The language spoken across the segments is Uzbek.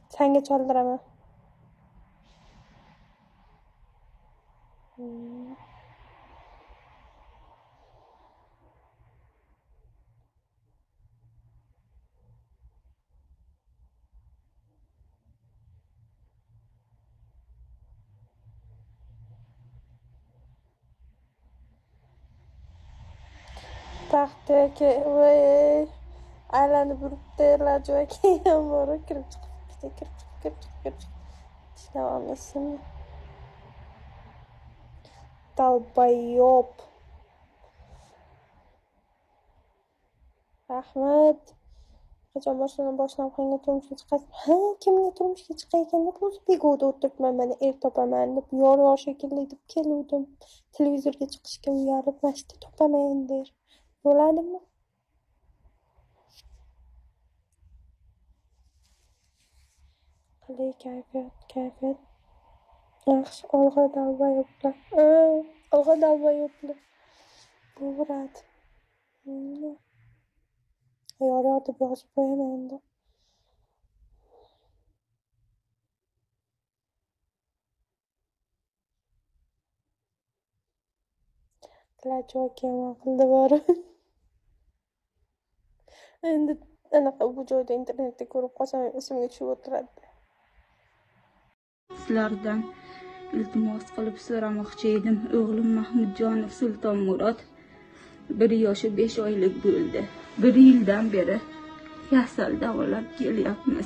Senga çoldiraman. Taxtaki aylanib yuribdi, iloji yo'q. Keyin borib kirib chiqib davom etsin. Dalbayob. Rahmat. Qachon boshlanib qanga turmushga chiqasiz? Ha, kimga turmushga chiqay ekan deb o'zi bego'da o'tiribman, mana er topaman deb yor shekilli deb keluvdim. Televizorga chiqishga uyalib, mashta topaman der. Bo'ladimi? Qilay kayfiyat. Yaxshi, olg'a dalbayoblar. Olg'a dalbayoblar. Bo'radi. Yor deb yozib qo'yaman endi. Iloji yomon qildi borib. Endi anaqa bu joyda internetda ko'rib qolsam esimga tushib o'tiradi. Sizlardan iltimos qilib so'ramoqchi edim. O'g'lim Mahmudjonov Sultonmurod 1 yoshi 5 oylik bo'ldi. 1 yildan beri kasal davolab kelyapmiz.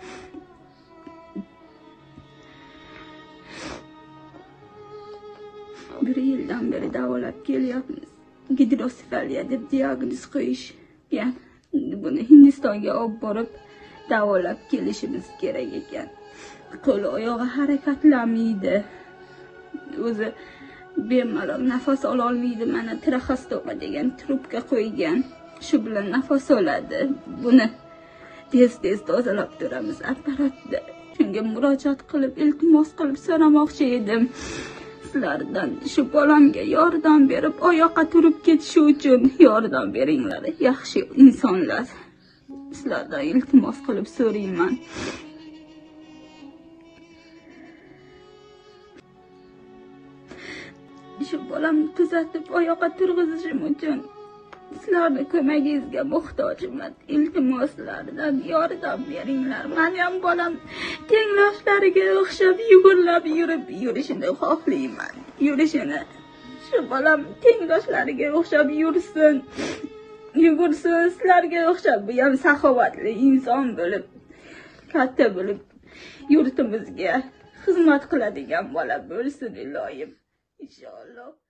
Bir yildan beri davolab kelyapmiz. Gidrosefaliya deb diagnoz qo'yishgan. Buni Hindistonga olib borib davolab kelishimiz kerak ekan. Qo'l oyog'i harakatlanmaydi. O'zi bemalol nafas ola olmaydi. Mana traxostoma degan trubka qo'ygan. Shu bilan nafas oladi. Buni tez tozalab turamiz apparatda. Shunga murojaat qilib, iltimos qilib so'ramoqchi edim. Sizlardan shu bolamga yordam berib, oyoqqa turib ketishi uchun yordam beringlar. Yaxshi insonlar. Sizlardan iltimos qilib so'rayman. Shu bolamni tuzatib oyoqqa turg'izishim uchun sizlarni ko'magingizga muhtojman. Iltimoslardan yordam beringlar. Meni ham bolam tengdoshlariga o'xshab yugurlab yurishini xohlayman. Shu bolam tengdoshlariga o'xshab yursin, yugursin, sizlarga o'xshab bu ham saxovatli inson bo'lib, katta bo'lib yurtimizga xizmat qiladigan bola bo'lsin iloyim. İnşallah.